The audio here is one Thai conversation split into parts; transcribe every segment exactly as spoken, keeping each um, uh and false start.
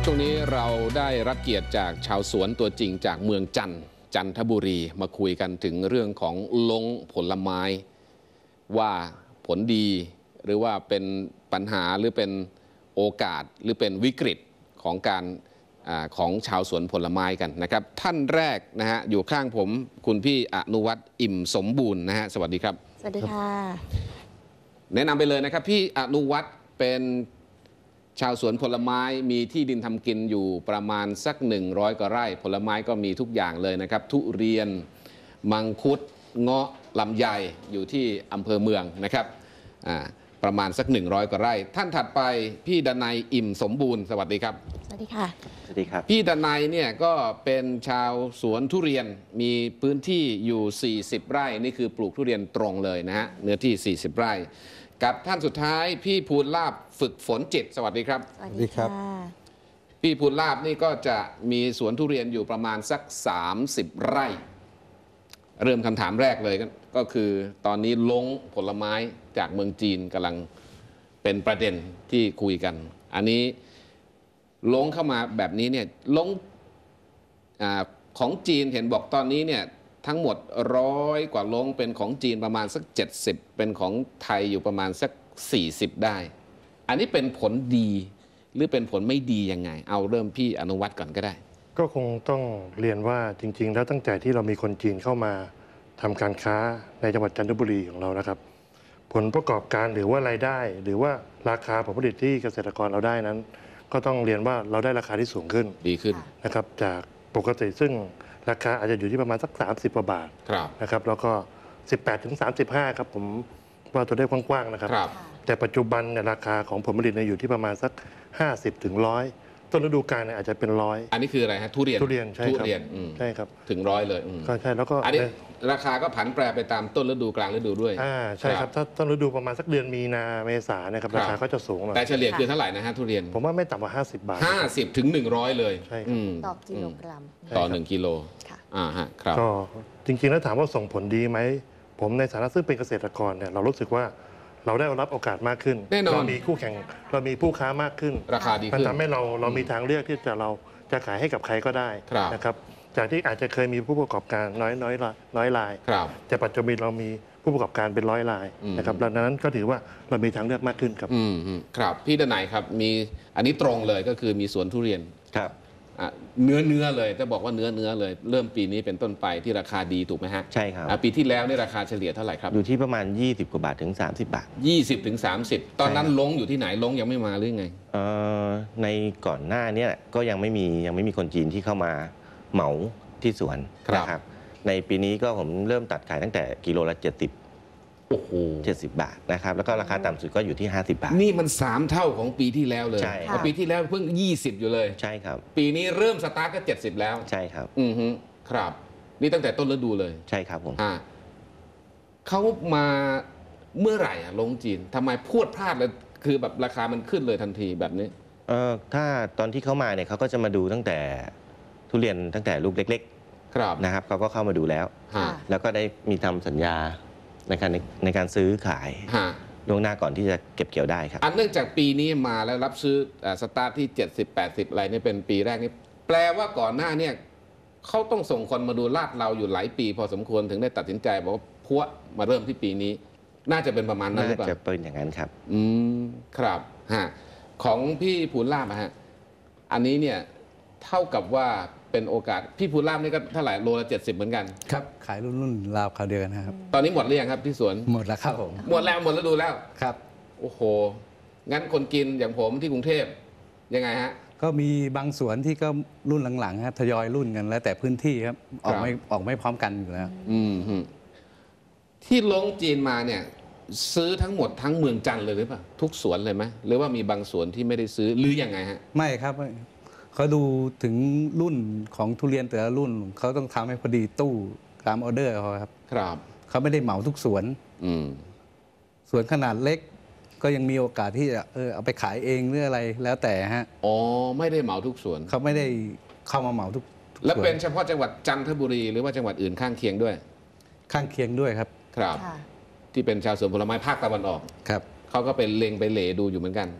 ช่วงนี้เราได้รับเกียรติจากชาวสวนตัวจริงจากเมืองจันทร์จันทบุรีมาคุยกันถึงเรื่องของลงผลไม้ว่าผลดีหรือว่าเป็นปัญหาหรือเป็นโอกาสหรือเป็นวิกฤตของการอของชาวสวนผลไม้กันนะครับท่านแรกนะฮะอยู่ข้างผมคุณพี่อนุวัฒน์อิ่มสมบูรณ์นะฮะสวัสดีครับสวัสดีค่ะแนะนำไปเลยนะครับพี่อนุวัฒน์เป็นชาวสวนผลไม้มีที่ดินทำกินอยู่ประมาณสักหนึ่งร้อยกว่าไร่ผลไม้ก็มีทุกอย่างเลยนะครับทุเรียนมังคุดเงาะลำไยอยู่ที่อำเภอเมืองนะครับประมาณสักหนึ่งร้อยกว่าไร่ท่านถัดไปพี่ดนัยอิ่มสมบูรณ์สวัสดีครับสวัสดีค่ะสวัสดีครับพี่ดนัยเนี่ยก็เป็นชาวสวนทุเรียนมีพื้นที่อยู่สี่สิบไร่นี่คือปลูกทุเรียนตรงเลยนะฮะเนื้อที่สี่สิบไร่กับท่านสุดท้ายพี่ภูลาภฝึกฝนจิตสวัสดีครับสวัสดีครับพี่ภูลาภนี่ก็จะมีสวนทุเรียนอยู่ประมาณสักสามสิบไร่เริ่มคำถามแรกเลยก็คือตอนนี้ลงผลไม้จากเมืองจีนกำลังเป็นประเด็นที่คุยกันอันนี้ลงเข้ามาแบบนี้เนี่ยลงอ่าของจีนเห็นบอกตอนนี้เนี่ยทั้งหมดร้อยกว่าลงเป็นของจีนประมาณสักเจ็ดสิบเป็นของไทยอยู่ประมาณสักสี่สิบได้อันนี้เป็นผลดีหรือเป็นผลไม่ดียังไงเอาเริ่มพี่อนุวัฒน์ก่อนก็ได้ก็คงต้องเรียนว่าจริงๆแล้วตั้งแต่ที่เรามีคนจีนเข้ามาทำการค้าในจังหวัดจันทบุรีของเรานะครับผลประกอบการหรือว่ารายได้หรือว่าราคาผลผลิตที่เกษตรกรเราได้นั้นก็ต้องเรียนว่าเราได้ราคาที่สูงขึ้นดีขึ้นนะครับจากปกติซึ่งราคาอาจจะอยู่ที่ประมาณสักสามสิบกว่าบาทนะครับแล้วก็สิบแปดถึงสามสิบห้าครับผมว่าตัวเลขกว้างๆนะครับแต่ปัจจุบันเนี่ยราคาของผลผลิตเนี่ยอยู่ที่ประมาณสักห้าสิบถึงร้อยต้นฤดูกาลเนี่ยอาจจะเป็นร้อยอันนี้คืออะไรฮะทุเรียนทุเรียนใช่ครับใช่ครับถึงร้อยเลยก็ใช่แล้วก็อันนี้ราคาก็ผันแปรไปตามต้นฤดูกลางฤดูด้วยอ่าใช่ครับถ้าต้นฤดูประมาณสักเดือนมีนาเมษาเนี่ยครับราคาก็จะสูงแต่เฉลี่ยคือเท่าไหร่นะฮะทุเรียนผมว่าไม่ต่ำกว่าห้าสิบบาทห้าสิบถึงหนึ่งร้อยเลยใช่ครับต่อกิโลกรัมต่อหนึ่งกิโลอ่าฮะครับก็จริงๆแล้วถามว่าส่งผลดีไหมผมในฐานะซึ่งเป็นเกษตรกรเนี่ยเรารู้สึกว่าเราได้รับโอกาสมากขึ้นเรามีคู่แข่งเรามีผู้ค้ามากขึ้นราคาดีขึ้นมันทำให้เราเรามีทางเลือกที่จะเราจะขายให้กับใครก็ได้นะครับจากที่อาจจะเคยมีผู้ประกอบการน้อยน้อยน้อยรายแต่ปัจจุบันเรามีผู้ประกอบการเป็นร้อยรายนะครับดังนั้นก็ถือว่าเรามีทางเลือกมากขึ้นครับอืมครับพี่ดนัยครับมีอันนี้ตรงเลยก็คือมีสวนทุเรียนครับเนื้อเนื้อเลยจะบอกว่าเนื้อเนื้อเลยเริ่มปีนี้เป็นต้นไปที่ราคาดีถูกไหมฮะใช่ครับปีที่แล้วนี่ราคาเฉลี่ยเท่าไหร่ครับอยู่ที่ประมาณยี่สิบกว่าบาทถึงสามสิบบาทยี่สิบถึงสามสิบตอนนั้นลงอยู่ที่ไหนลงยังไม่มาหรือไงเอ่อในก่อนหน้านี้ก็ยังไม่มียังไม่มีคนจีนที่เข้ามาเหมาที่สวนนะครับในปีนี้ก็ผมเริ่มตัดขายตั้งแต่กิโลละเจ็ดสิบโอ้โหเจ็ดสิบบาทนะครับแล้วก็ราคาต่ำสุดก็อยู่ที่ห้าสิบบาทนี่มันสามเท่าของปีที่แล้วเลยใช่ปีที่แล้วเพิ่งยี่สิบอยู่เลยใช่ครับปีนี้เริ่มสตาร์ทก็เจ็ดสิบแล้วใช่ครับอือฮึครับนี่ตั้งแต่ต้นฤดูเลยใช่ครับผมอ่าเขามาเมื่อไหร่อะลงจีนทำไมพรวดพลาดเลยคือแบบราคามันขึ้นเลยทันทีแบบนี้เออถ้าตอนที่เขามาเนี่ยเขาก็จะมาดูตั้งแต่ทุเรียนตั้งแต่ลูกเล็กๆครับนะครับเขาก็เข้ามาดูแล้วแล้วก็ได้มีทำสัญญาในการในการซื้อขายล่วงหน้าก่อนที่จะเก็บเกี่ยวได้ครับอันเนื่องจากปีนี้มาแล้วรับซื้อสตาร์ทที่เจ็ดสิบ แปดสิบอะไรนี่เป็นปีแรกนี่แปลว่าก่อนหน้าเนี่ยเขาต้องส่งคนมาดูลาดเราอยู่หลายปีพอสมควรถึงได้ตัดสินใจบอกว่าพัวมาเริ่มที่ปีนี้น่าจะเป็นประมาณนั้นหรือเปล่าน่าจะเป็นอย่างนั้นครับอืมครับฮะของพี่ภูลาภฮะอันนี้เนี่ยเท่ากับว่าเป็นโอกาสพี่ภูลาภนี่ก็เท่าไหร่โลละเจ็ดสิบเหมือนกันครับขายรุ่นรุ่นราวคราวเดียวกันครับตอนนี้หมดหรือยังครับที่สวนหมดแล้วครับผมหมดแล้วหมดแล้วดูแล้วครับโอ้โหงั้นคนกินอย่างผมที่กรุงเทพยังไงฮะก็มีบางสวนที่ก็รุ่นหลังๆครับทยอยรุ่นกันแล้วแต่พื้นที่ครับออกไม่ออกไม่พร้อมกันอยู่แล้วอืมที่ลงจีนมาเนี่ยซื้อทั้งหมดทั้งเมืองจันทร์เลยหรือเปล่าทุกสวนเลยไหมหรือว่ามีบางสวนที่ไม่ได้ซื้อหรือยังไงฮะไม่ครับเขาดูถึงรุ่นของทุเรียนแต่ละรุ่นเขาต้องทำให้พอดีตู้ตามออเดอร์เขาครับครับเขาไม่ได้เหมาทุกสวนอืมสวนขนาดเล็กก็ยังมีโอกาสที่จะเออเอาไปขายเองหรืออะไรแล้วแต่ฮะอ๋อไม่ได้เหมาทุกสวนเขาไม่ได้เข้ามาเหมาทุกและเป็นเฉพาะจังหวัดจันทบุรีหรือว่าจังหวัดอื่นข้างเคียงด้วยข้างเคียงด้วยครับครับที่เป็นชาวสวนผลไม้ภาคตะวันออกครับเขาก็เป็นเล็งไปเหลดูอยู่เหมือนกัน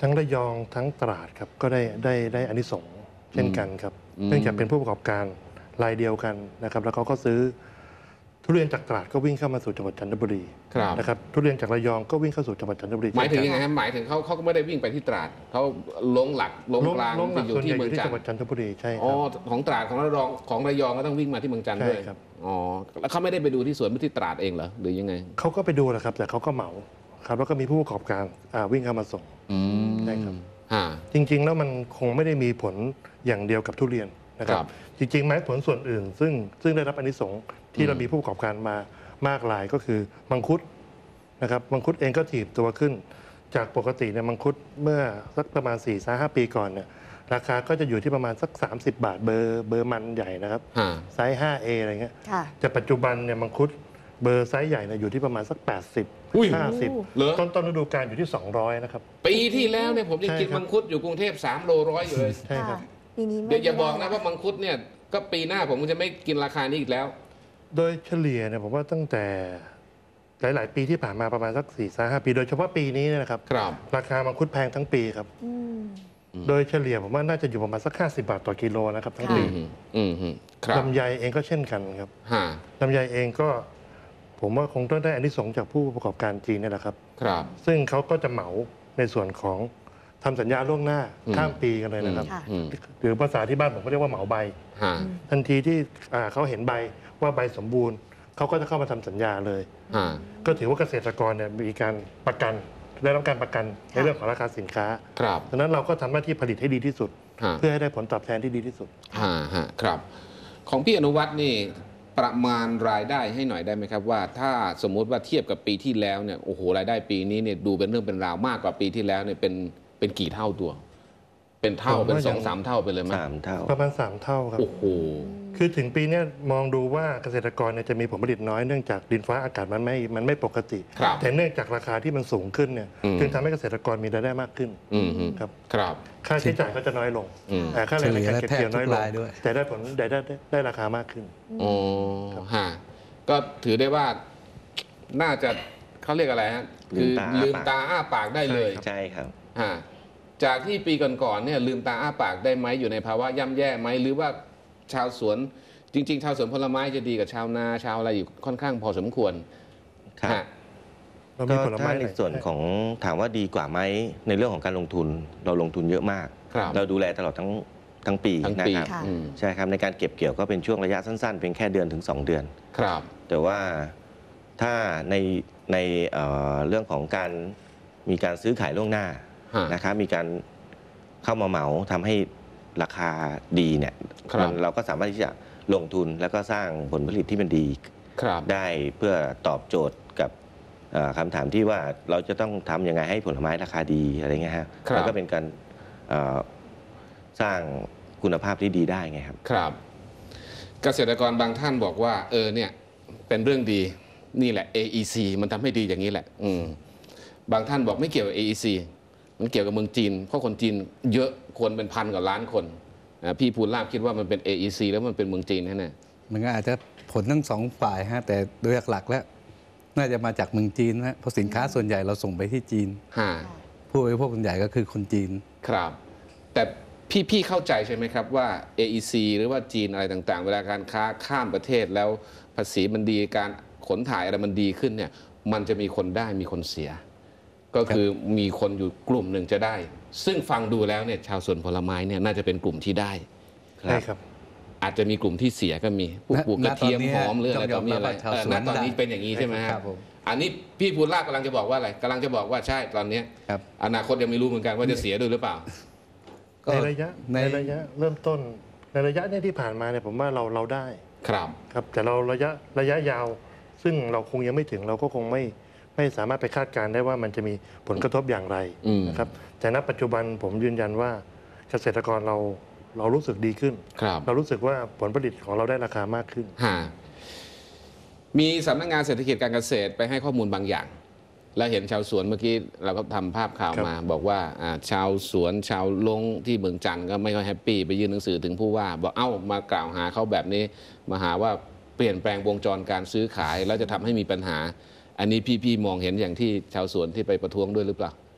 ทั้งระยองทั้งตราดครับก็ได้ได้ได้อานิสงส์เช่นกันครับเนื่องจากเป็นผู้ประกอบการรายเดียวกันนะครับแล้วเขาก็ซื้อทุเรียนจากตราดก็วิ่งเข้ามาสู่จังหวัดจันทบุรีครับนะครับทุเรียนจากระยองก็วิ่งเข้าสู่จังหวัดจันทบุรีหมายถึงเช่นยังไงกันฮะหมายถึงเขาเขาก็ไม่ได้วิ่งไปที่ตราดเขาลงหลักลงลงกลางลงหไปลักอยู่ส่วนใหที่ญ่อเมืองยู่ที่จันจังทหวัดร์จันทบุรีใช่คอ๋อรับของตราดของระยองของระยองก็ต้องวิ่งมาที่เมืองจันทร์ด้วยใช่ครับอ๋อแล้วเขาไม่ได้ไปดูที่สวนที่ตราดเองเหรอหรือยังไงเขาก็ไปดูแหละครับแต่เขาก็เหมาครับแล้วก็มีผู้ประกอบการอ่าวิ่งเข้ามาส่งอืมใช่ครับฮะจริงๆ แล้วมันคงไม่ได้มีผลอย่างเดียวกับทุเรียนนะครัครับ บจริงๆไม้ผลส่วนอื่น ซึ่งซึ่งได้รับอานิสงส์ที่เรามีผู้ประกอบการมามากรายก็คือมังคุดนะครับมังคุดเองก็ถีบตัวขึ้น จากปกติเนี่ยมังคุดเมื่อสักประมาณ สี่ถึงห้า ปีก่อนเนี่ยราคาก็จะอยู่ที่ประมาณสัก สามสิบ บาทเบอร์เบอร์มันใหญ่นะครับฮะไซส์ ห้าเอ อะไรเงี้ยค่ะแต่ปัจจุบันเนี่ยมังคุดเบอร์ไซส์ใหญ่เนี่ยอยู่ที่ประมาณสัก แปดสิบอุ้ยห้าสิบเหรอต้นต้นฤดูกาลอยู่ที่ สองร้อย นะครับปีที่แล้วเนี่ยผมยังใช่กินครับมังคุดอยู่กรุงเทพสามโลร้อยอยู่เลยใช่ครับค่ะปีนี้ไม่เดี๋ยวอย่าบอกนะได้ว่ามังคุดเนี่ยก็ปีหน้าผมจะไม่กินราคานี้อีกแล้วโดยเฉลี่ยเนี่ยผมว่าตั้งแต่หลาย ๆ ปีที่ผ่านมาประมาณสักสี่สห้าปี โดยเฉพาะปีนี้เนยนะครับครับราคามังคุดแพงทั้งปีครับอืมโดยเฉลี่ยผมว่าน่าจะอยู่ประมาณสักห้าสิบาทต่อกิโลนะครับทั้งค่ะปีอืมอืมอืมครับลำไยเองก็เช่นกันครับฮะลำไยเองก็ ผมว่าคงต้องได้อานิสงส์จากผู้ประกอบการจีนเนี่ยแหละครับครับซึ่งเขาก็จะเหมาในส่วนของทำสัญญาล่วงหน้าอืมข้ามปีกันเลยนะครับค่ะอืมหรือภาษาที่บ้านผมก็เรียกว่าเหมาใบฮะทันทีที่อ่าเขาเห็นใบว่าใบสมบูรณ์เขาก็จะเข้ามาทำสัญญาเลยฮะก็ถือว่าเกษตรกรเนี่ยมีการประกันได้รับการประกันในเรื่องของราคาสินค้าครับดังนั้นเราก็ทำหน้าที่ผลิตให้ดีที่สุดฮะเพื่อให้ได้ผลตอบแทนที่ดีที่สุดฮะฮะครับ ของพี่อนุวัฒน์นี่ประมาณรายได้ให้หน่อยได้ไหมครับว่าถ้าสมมุติว่าเทียบกับปีที่แล้วเนี่ยโอ้โหรายได้ปีนี้เนี่ยดูเป็นเรื่องเป็นราวมากกว่าปีที่แล้วเนี่ยเป็นเป็นกี่เท่าตัว เป็นเท่าผมว่าเป็นสองยังสามเท่าไปเลยไหมสามเท่าประมาณ สาม เท่าครับโอ้โหคือถึงปีเนี้ยมองดูว่าเกษตรกรเนี่ยจะมีผลผลิตน้อยเนื่องจากดินฟ้าอากาศมันไม่มันไม่ปกติครับแต่เนื่องจากราคาที่มันสูงขึ้นเนี่ยอืมจึงทำให้เกษตรกรมีรายได้มากขึ้นอืมฮึครับครับค่าใช้จ่ายก็จะน้อยลงอืมอ่าค่าแรงในการเฉลี่ยเก็บเกี่ยวน้อยลแทบทุกงรายด้วยแต่ได้ผลได้ได้ได้ได้ราคามากขึ้นอ๋อฮะก็ถือได้ว่าน่าจะเขาเรียกอะไรฮะคือลืลืมมตาตาอ้าปากได้เลยใช่ครับฮะจากที่ปีก่อนๆเนี่ยลืมตาอ้าปากได้ไหมอยู่ในภาวะย่ำแย่ไหมหรือว่าชาวสวนจริง ๆ ชาวสวนผลไม้จะดีกับชาวนาชาวอะไรอยู่ค่อนข้างพอสมควรครับฮะเรามีก็ผลไม้ถ้าในไหนส่วนของถามว่าดีกว่าไหมในเรื่องของการลงทุนเราลงทุนเยอะมากครับเราดูแลตลอดทั้งทั้งปีทั้งนะปีครับค่ะอืมใช่ครับในการเก็บเกี่ยวก็เป็นช่วงระยะสั้นๆเพียงแค่เดือนถึง สอง เดือนครับแต่ว่าถ้าในในเอ่อเรื่องของการมีการซื้อขายล่วงหน้าฮะนะครับมีการเข้ามาเหมาทำให้ราคาดีเนี่ยครับมันเราก็สามารถที่จะลงทุนแล้วก็สร้างผลผลิตที่มันดีครับได้เพื่อตอบโจทย์กับเอ่อคำถามที่ว่าเราจะต้องทำยังไงให้ผลไม้ราคาดีอะไรเงี้ยฮะครับแล้วก็เป็นการเอ่อสร้างคุณภาพที่ดีได้ไงครับครับ เกษตรกรบางท่านบอกว่าเออเนี่ยเป็นเรื่องดีนี่แหละ เอ อี ซี มันทำให้ดีอย่างนี้แหละ อืมบางท่านบอกไม่เกี่ยวกับ เอ อี ซี มันเกี่ยวกับเมืองจีน เพราะคนจีนเยอะคนเป็นพันกว่าล้านคนนะพี่ภูลาภคิดว่ามันเป็น เอ อี ซี แล้วมันเป็นเมืองจีนแน่มันก็อาจจะผลทั้งสองฝ่ายฮะแต่โดยหลักๆแล้ว น่าจะมาจากเมืองจีนนะเพราะสินค้าส่วนใหญ่เราส่งไปที่จีนๆฮะผู้บริโภคส่วนใหญ่ก็คือคนจีนครับ แต่พี่พี่เข้าใจใช่ไหมครับว่า เอ อี ซี หรือว่าจีนอะไรต่างๆ เวลาการค้าข้ามประเทศแล้วภาษีมันดีการขนถ่ายอะไรมันดีขึ้นเนี่ยมันจะมีคนได้มีคนเสีย ก็คือมีคนอยู่กลุ่มหนึ่งจะได้ ซึ่งฟังดูแล้วเนี่ยชาวสวนผลไม้เนี่ยน่าจะเป็นกลุ่มที่ได้ใช่ครับอาจจะมีกลุ่มที่เสียก็มีผู้ปลูกกระเทียมณตอนนี้หอมหรืออะไรต้ต่ออง มียอมรับอะไรว่าชาวเออสวนณตอนนี้ได้เป็นอย่างนี้ใช่ไหมฮะครับผมอันนี้พี่ภูลาภกำลังจะบอกว่าอะไรกำลังจะบอกว่าใช่ตอนเนี้ยครับอนาคตยังไม่รู้เหมือนกันว่าจะเสียด้วยหรือเปล่าก็ในระยะในในระยะเริ่มต้นในระยะเนี้ที่ผ่านมาเนี่ยผมว่าเราเราได้ครับครับแต่เราระยะระยะยาว ซึ่งเราคงยังไม่ถึงเราก็คงไม่ไม่สามารถไปคาดการณ์ได้ว่ามันจะมีผลกระทบอย่างไรอืมนะครับแต่ณปัจจุบันผมยืนยันว่าเกษตรกรเราเรารู้สึกดีขึ้นครับเรารู้สึกว่าผลผลิตของเราได้ราคามากขึ้นฮะมีสำนักงานเศรษฐกิจการเกษตรไปให้ข้อมูลบางอย่าง แล้วเห็นชาวสวนเมื่อกี้เราก็ทำภาพข่าวครับมา บอกว่าอ่าชาวสวนชาวลงที่เมืองจันทร์ก็ไม่ค่อยแฮปปี้ไปยื่นหนังสือถึงผู้ว่า บอกเอ้ามากล่าวหาเขาแบบนี้มาหาว่าเปลี่ยนแปลงวงจรการซื้อขาย แล้วจะทำให้มีปัญหา อันนี้พี่ๆมองเห็นอย่างที่ชาวสวนที่ไปประท้วงด้วยหรือเปล่า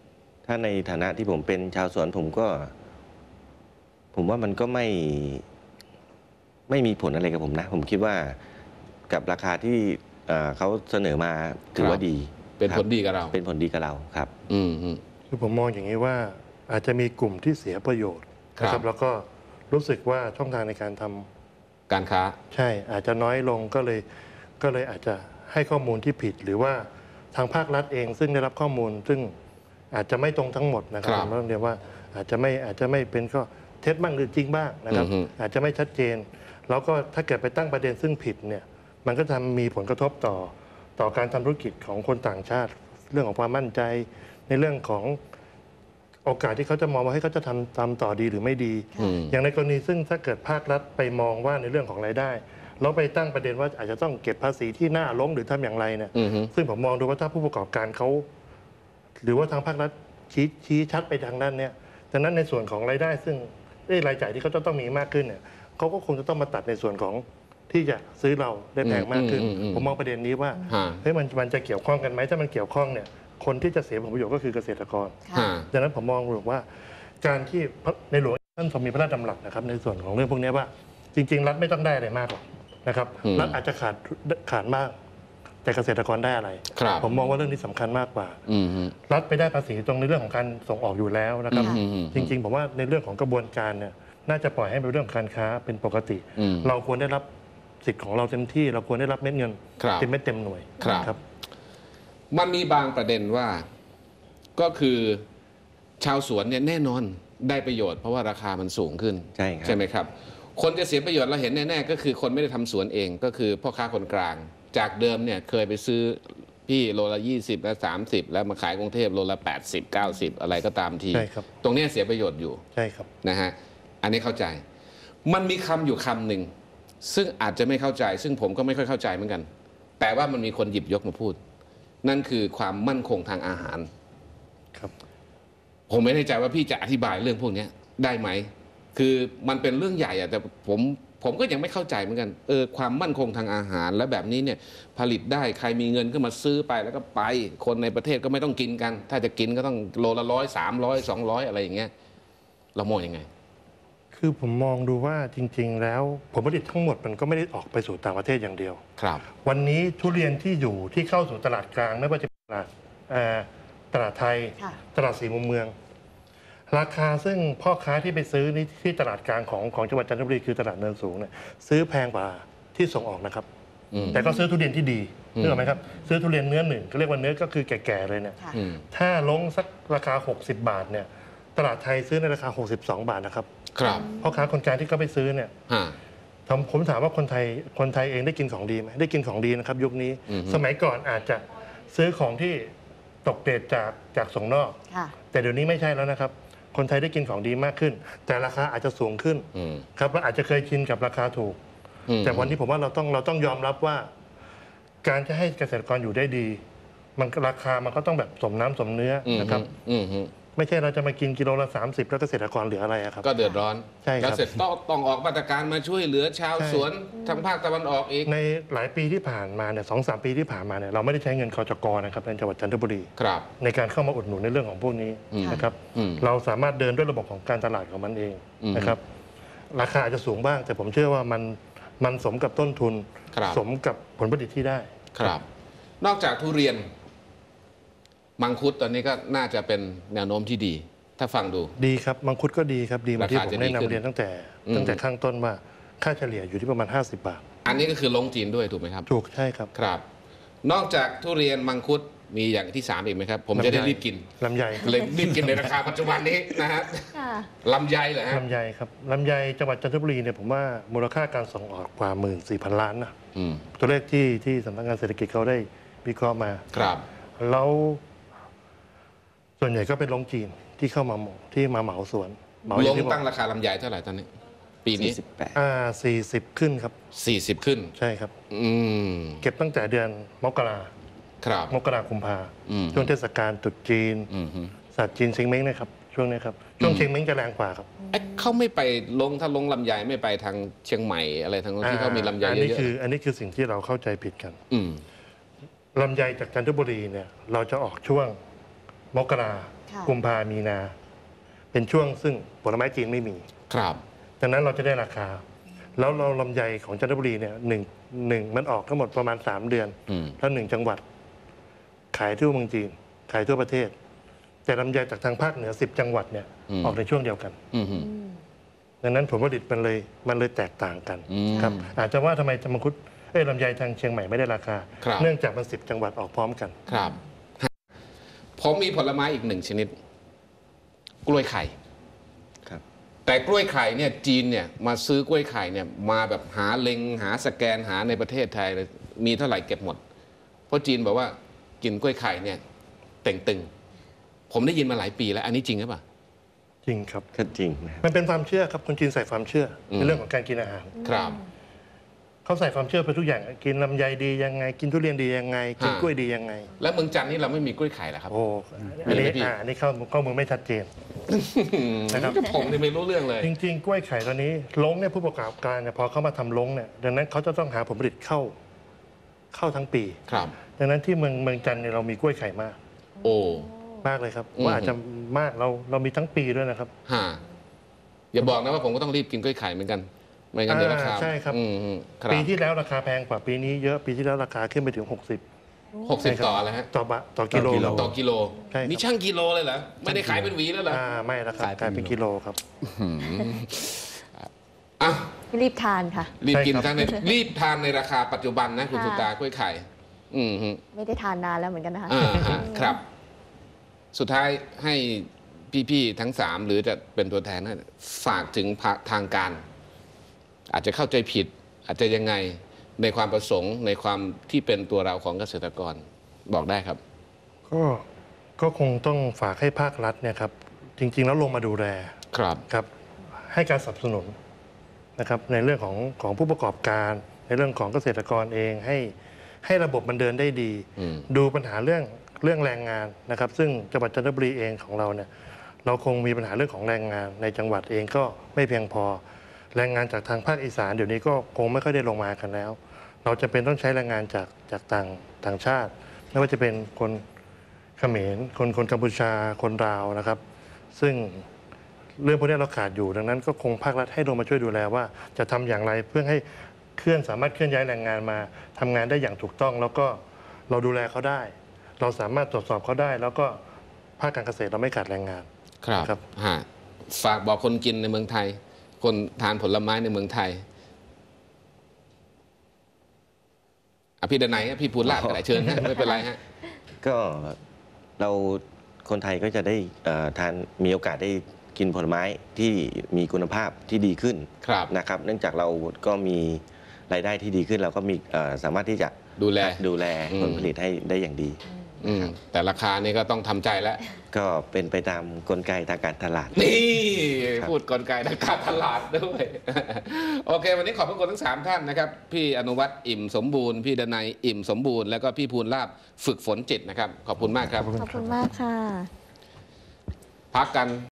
ถ้าในฐานะที่ผมเป็นชาวสวนผมก็ ผมว่ามันก็ไม่ไม่มีผลอะไรกับผมนะ ผมคิดว่ากับราคาที่เอ่อเขาเสนอมาถือว่าดีเป็นผลดีกับเราเป็นผลดีกับเราครับอืมฮึคือผมมองอย่างนี้ว่าอาจจะมีกลุ่มที่เสียประโยชน์นะคครัรับบ แล้วก็รู้สึกว่าช่องทางในการทำการค้าใช่อาจจะน้อยลงก็เลยก็เลยอาจจะให้ข้อมูลที่ผิด หรือว่าทางภาครัฐเองซึ่งได้รับข้อมูล ซึ่งอาจจะไม่ตรงทั้งหมดนะครับครับผมต้องเรียนว่าอาจจะไม่อาจจะไม่เป็นก็เท็จบ้างหรือจริงบ้างนะครับอือฮึอาจจะไม่ชัดเจน แล้วก็ถ้าเกิดไปตั้งประเด็นซึ่งผิดเนี่ยมันก็จะมีผลกระทบต่อต่อการทำธุรกิจของคนต่างชาติ เรื่องของความมั่นใจในเรื่องของโอกาสที่เขาจะมองว่าให้เขาจะทำตามต่อดีหรือไม่ดีอืมอย่างในกรณีซึ่งถ้าเกิดภาครัฐไปมองว่าในเรื่องของรายได้แล้วไปตั้งประเด็นว่าอาจจะต้องเก็บภาษีที่หน้าลงหรือทำอย่างไรเนี่ยอืมฮึซึ่งผมมองดูว่าถ้าผู้ประกอบการเขาหรือว่าทางภาครัฐชี้ชี้ชัดไปทางด้านเนี้ยดังนั้นในส่วนของรายได้ซึ่งเอ้ยรายจ่ายที่เขาจะต้องมีมากขึ้นเนี่ยเขาก็คงจะต้องมาตัดในส่วนของที่จะซื้อเราได้แพงมากขึ้นอืมอืมอืมผมมองประเด็นนี้ว่าฮะเฮ้ยมันมันจะเกี่ยวข้องกันไหมถ้ามันเกี่ยวข้องเนี่ยคนที่จะเสียผลประโยชน์ก็คือเกษตรกรฮะดังนั้นผมมองว่าการที่ในหลวงท่านทรงมีพระราชดำรัสนะครับในส่วนของเรื่องพวกนี้ว่า จริง ๆ รัฐไม่ต้องได้อะไรมากหรอกนะครับอืมรัฐอาจจะขาดขาดมาก แต่เกษตรกรได้อะไรครับผมมองว่าเรื่องนี้สำคัญมากกว่าอืมฮึรัฐไปได้ภาษีตรงในเรื่องของการส่งออกอยู่แล้วนะครับอืมอืมจริง ๆ ผมว่าในเรื่องของกระบวนการเนี่ยน่าจะปล่อยให้เป็นเรื่องของการค้าเป็นปกติอืมเราควรได้รับสิทธิ์ของเราเต็มที่ เราควรได้รับเม็ดเงินครับเต็มเม็ดเต็มหน่วยครับครับมันมีบางประเด็นว่าก็คือชาวสวนเนี่ยแน่นอนได้ประโยชน์เพราะว่าราคามันสูงขึ้นใช่ครับใช่ไหมครับ คนจะเสียประโยชน์เราเห็นแน่ๆก็คือคนไม่ได้ทำสวนเองก็คือพ่อค้าคนกลาง จากเดิมเนี่ยเคยไปซื้อพี่โลละยี่สิบและสามสิบแล้วมาขายกรุงเทพโลละแปดสิบเก้าสิบอะไรก็ตามทีใช่ครับตรงเนี้ยเสียประโยชน์อยู่ใช่ครับนะฮะ อันนี้เข้าใจ มันมีคำอยู่คำหนึ่งซึ่งอาจจะไม่เข้าใจ ซึ่งผมก็ไม่ค่อยเข้าใจเหมือนกัน แต่ว่ามันมีคนหยิบยกมาพูด นั่นคือความมั่นคงทางอาหารครับผมไม่แน่ใจว่าพี่จะอธิบายเรื่องพวกนี้ได้ไหม คือมันเป็นเรื่องใหญ่อะแต่ผมผมก็ยังไม่เข้าใจเหมือนกัน เออความมั่นคงทางอาหารและแบบนี้เนี่ยผลิตได้ใครมีเงินก็มาซื้อไปแล้วก็ไป คนในประเทศก็ไม่ต้องกินกัน ถ้าจะกินก็ต้องโลละร้อยสามร้อยสองร้อยอะไรอย่างเงี้ย เรามองยังไงคือผมมองดูว่าจริง ๆ แล้วผลผลิตทั้งหมดมันก็ไม่ได้ออกไปสู่ต่างประเทศอย่างเดียวครับวันนี้ทุเรียนที่อยู่ที่เข้าสู่ตลาดกลางไม่ว่าจะเป็นตลาดเอ่อตลาดไทยค่ะตลาดสี่มุมเมือง ราคาซึ่งพ่อค้าที่ไปซื้อนี่ที่ตลาดกลางของของจังหวัดจันทบุรีคือตลาดเนินสูงเนี่ยซื้อแพงกว่าที่ส่งออกนะครับอืมแต่ก็ซื้อทุเรียนที่ดีอืมนึกออกไหมครับซื้อทุเรียนเนื้อหนึ่งก็เรียกว่าเนื้อก็คือแก่ๆเลยเนี่ยค่ะอืมถ้าลงสักราคา หกสิบบาทเนี่ยตลาดไทยซื้อในราคาหกสิบสองบาทนะครับครับพ่อค้าคนกลางที่เขาไปซื้อเนี่ยฮะผมผมถามว่าคนไทยคนไทยเองได้กินของดีไหมได้กินของดีนะครับยุคนี้อือฮึสมัยก่อนอาจจะซื้อของที่ตกเกรดจากจากส่งนอกค่ะแต่เดี๋ยวนี้ไม่ใช่แล้วนะครับ คนไทยได้กินของดีมากขึ้น แต่ราคาอาจจะสูงขึ้นอืมครับและอาจจะเคยชินกับราคาถูกอืมแต่วันนี้ผมว่าเราต้องเราต้องยอมรับว่า การจะให้เกษตรกรอยู่ได้ดี มันราคามันก็ต้องแบบสมน้ำสมเนื้ออืมนะครับอืมอืมไม่ใช่เราจะมากินกิโลละสามสิบแล้วเกษตรกรเหลืออะไรอะครับก็เดือดร้อนใช่ครับแล้วเสร็จต้องต้องออกมาตรการมาช่วยเหลือชาวใช่สวนทางภาคตะวันออกอีกในหลายปีที่ผ่านมาเนี่ยสองสามปีที่ผ่านมาเนี่ยเราไม่ได้ใช้เงินคจกนะครับในจังหวัดจันทบุรีครับในการเข้ามาอุดหนุนในเรื่องของพวกนี้อืมนะครับอืมเราสามารถเดินด้วยระบบของการตลาดของมันเองอืมนะครับ ราคาอาจจะสูงบ้าง แต่ผมเชื่อว่ามันมันสมกับต้นทุนครับสมกับผลผลิตที่ได้ครับ นอกจากทุเรียน มังคุดตอนนี้ก็น่าจะเป็นแนวโน้มที่ดี ถ้าฟังดูดีครับมังคุดก็ดีครับดีเหมือนที่ราผคาม จะได้ดีขึ้นนำเรียนตั้งแต่อืมตั้งแต่ข้างต้นว่าค่าเฉลี่ยอยู่ที่ประมาณ ห้าสิบบาทอันนี้ก็คือลงจีนด้วยถูกไหมครับถูกใช่ครับครับ นอกจากทุเรียนมังคุดมีอย่างที่สามอีกไหมครับ ผมจะได้ลำไยรีบกินลำไยเลยรีบกินในราคาปัจจุบันนี้นะฮะค่ะลำไยเหรอฮะลำไยครับลำไยจังหวัดจันทบุรีเนี่ยผมว่ามูลค่าการส่งออกกว่า หมื่นสี่พัน ล้านนะอืมตัวเลขที่ที่สำนักงานเศรษฐกิจเขาได้วิเคราะห์มาครับแล้วส่วนใหญ่ก็เป็นโรงจีนที่เข้ามาเหมาที่มาเหมาสวนเหมาลอย่าง ที่บอตั้กงราคาลำไยเท่าไหร่ตอนนี้ ปีนี้สี่สิบแปดอ่าสี่สิบขึ้นครับสี่สิบขึ้นใช่ครับอืมเก็บตั้งแต่เดือนมกราครับมกราคุมภาอืมช่วงเทศกาลตรุษจีนอืมฮึศาสตร์จีนเชงเม้งนะครับช่วงนี้ครับช่วงเชงเม้งจะแรงกว่าครับเอ๊ะเขาไม่ไปลงถ้าลงลำไยไม่ไปทางเชียงใหม่อะไรทางที่เขามีลำไยอันเยนี้อะคืออันนี้คือสิ่งที่เราเข้าใจผิดกันๆอืมลำไยจากจันทบุรีเนี่ยเราจะออกช่วงมกราค่ะกุมภามีนา เป็นช่วงซึ่งผลไม้จีนไม่มีครับดังนั้นเราจะได้ราคา แล้วเราลำไยของจันทบุรีเนี่ยหนึ่งหนึ่งมันออกทั้งหมดประมาณสามเดือนอืมแล้วหนึ่งจังหวัด ขายทั่วเมืองจีน ขายทั่วประเทศ แต่ลำไยจากทางภาคเหนือสิบจังหวัดเนี่ยออกในช่วงเดียวกันอืมอืมดังนั้นผลผลิตมันเลยมันเลยแตกต่างกันอืมครับ อาจจะว่าทำไมจะมังคุดเอ้ยลำไยทางเชียงใหม่ไม่ได้ราคาครับเนื่องจากมันสิบจังหวัดออกพร้อมกันครับ ผมมีผลไม้อีกหนึ่งชนิด กล้วยไข่ครับแต่กล้วยไข่เนี่ยจีนเนี่ยมาซื้อกล้วยไข่เนี่ยมาแบบหาเล็งหาสแกนหาในประเทศไทยเลยมีเท่าไหร่เก็บหมด เพราะจีนบอกว่ากินกล้วยไข่เนี่ยเต่งตึง ผมได้ยินมาหลายปีแล้ว อันนี้จริงหรือเปล่าจริงครับก็จริงนะครับมันเป็นความเชื่อครับคนจีนใส่ความเชื่ออมในเรื่องของการกินอาหารครับเขาใส่ความเชื่อไปทุกอย่าง กินลำไยดียังไง กินทุเรียนดียังไง กินฮะกล้วยดียังไงแล้วเมืองจันทร์นี่เราไม่มีกล้วยไข่เหรอครับโอ้อันนี้มีไหมพี่อ่าอันนี้เข้าข้อมูลไม่ชัดเจน นะครับผมนี่ไม่รู้เรื่องเลยจริง ๆ กล้วยไข่ตอนนี้ลงเนี่ยผู้ประกอบการเนี่ยพอเข้ามาทำลงเนี่ยดังนั้นเขาจะต้องหาผลผลิตเข้าเข้าทั้งปีครับดังนั้นที่เมืองเมืองจันทร์เนี่ยเรามีกล้วยไข่มากโอ้มากเลยครับอืมว่าอาจจะมากเราเรามีทั้งปีด้วยนะครับฮะอย่าบอกนะว่าผมก็ต้องรีบกินกล้วยไข่เหมือนกัน ไม่งั้นเดี๋ยวราคาอ่าใช่ครับอืมอืมครับปีที่แล้วราคาแพงกว่าปีนี้เยอะปีที่แล้วราคาขึ้นไปถึง หกสิบหกสิบต่อแล้วฮะต่อบะต่อกิโลต่อกิโลต่อกิโลใช่ครับมีช่างกิโลเลยเหรอ ไม่ได้ขายเป็นหวีแล้วเหรออ่าไม่ละครับขายเป็นขายเป็นกิโลครับอ่ะรีบทานค่ะรีบกินใช่ครับทั้งในรีบทานในราคาปัจจุบันนะคุณค่ะสุตากล้วยไข่ อืมฮึไม่ได้ทานนานแล้วเหมือนกันนะคะอ่าฮะครับ สุดท้ายให้พี่ๆทั้งสามหรือจะเป็นตัวแทนนะฝากถึงทางการ อาจจะเข้าใจผิด อาจจะยังไงในความประสงค์ในความที่เป็นตัวเราของเกษตรกรบอกได้ครับก็ก็คงต้องฝากให้ภาครัฐเนี่ยครับจริง ๆ แล้วลงมาดูแลครับครับให้การสนับสนุนนะครับในเรื่องของของผู้ประกอบการ ในเรื่องของเกษตรกรเองให้ให้ระบบมันเดินได้ดีอืมดูปัญหาเรื่องเรื่องแรงงานนะครับ ซึ่งจังหวัดจันทบุรีเองของเราเนี่ยเราคงมีปัญหาเรื่องของแรงงานในจังหวัดเองก็ไม่เพียงพอ แรงงานจากทางภาคอีสานเดี๋ยวนี้ก็คงไม่ค่อยได้ลงมากันแล้ว เราจะเป็นต้องใช้แรงงานจากจากต่างต่างชาติ ไม่ว่าจะเป็นคนเขมรคนคนกัมพูชาคนลาวนะครับ ซึ่งเรื่องพวกนี้เราขาดอยู่ดังนั้นก็คงภาครัฐให้ลงมาช่วยดูแลว่าจะทำอย่างไรเพื่อให้เคลื่อนสามารถเคลื่อนย้ายแรงงานมาทำงานได้อย่างถูกต้อง แล้วก็เราดูแลเขาได้ เราสามารถตรวจสอบเขาได้ แล้วก็ภาคการเกษตรเราไม่ขาดแรงงานครับครับฮะฝากบอกคนกินในเมืองไทย คนทานผลไม้ในเมืองไทยอ่ะพี่ดนัยฮะพี่พูดลาดกันไหนเชิญฮะไม่เป็นไรฮะก็เราคนไทยก็จะได้เอ่อทานมีโอกาสได้กินผลไม้ที่มีคุณภาพที่ดีขึ้นครับนะครับ เนื่องจากเราก็มีรายได้ที่ดีขึ้น เราก็มีเอ่อสามารถที่จะดูแลดูแลอืมผลผลิตให้ได้อย่างดีอืมแต่ราคานี่ก็ต้องทำใจแล้วก็เป็นไปตามกลไกทางการตลาดนี่ครับพูดกลไกทางการตลาดด้วย โอเค วันนี้ขอบพระคุณทั้งสามท่านนะครับ พี่อนุวัฒน์อิ่มสมบูรณ์ พี่ดนัยอิ่มสมบูรณ์แล้วก็พี่ภูลลาบฝึกฝนจิตนะครับ ขอบคุณมากครับขอบคุณมากค่ะพักกัน